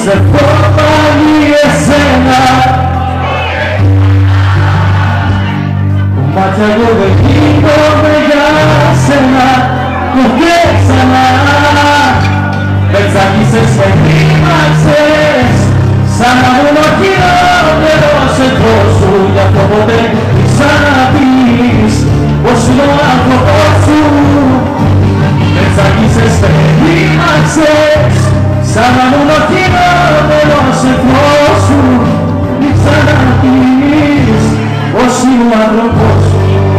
πιστεύω πάλι εσένα. Κομμάτια εγώ δεν γίνομαι για σένα ποτέ ξανά. Με τσακίσες, με ρήμαξες σαν να ήμουν ο χειρότερος εχθρός σου. Γι' αυτό ποτέ μη ξαναπείς πως είναι ο άνθρωπος σου. Με τσακίσες, με ρήμαξες σαν να ήμουν ο χειρότερος εχθρός σου. Μη ξαναπείς πως είναι ο άνθρωπος σου.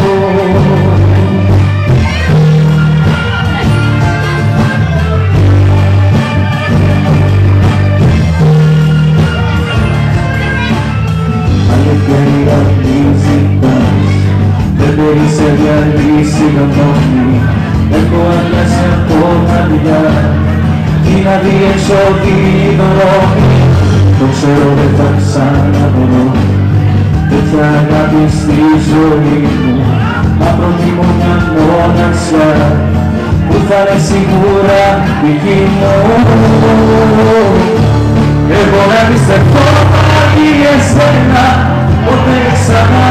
Σε διαλύσει γνώμη, έχω αλλάσει από μαλλιά την αδιεξόδη δρόμη. Το ξέρω δεν θα ξαναβρω τέτοια αγάπη στη ζωή μου. Μα προτιμώ μια μοναξιά που θα είναι σίγουρα δική μου. Εγώ να πιστεύω πάλι εσένα ποτέ ξανά.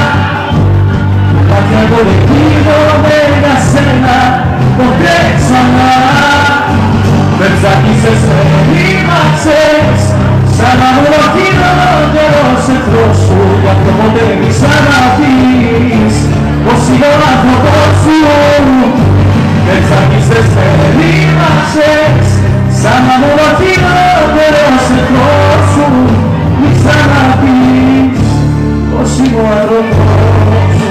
Μάτια εγώ δεν γίνομαι για σένα ποτέ ξανά. Με ψάχισες, με ρήμαξες σαν να ήμουν ο χειρότερος εχθρός σου. Γι' αυτό ποτέ μη ξαναπείς πως είναι ο άνθρωπος σου. Με ψάχισες, με ρήμαξες σαν να ήμουν ο χειρότερος εχθρός σου. Μη ξαναπείς πως είναι ο άνθρωπος σου.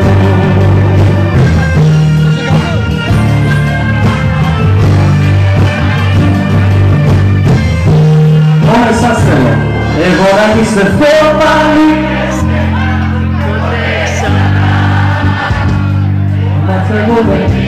Σας θέλω, εγώ να πιστεύω πάλι να θέλω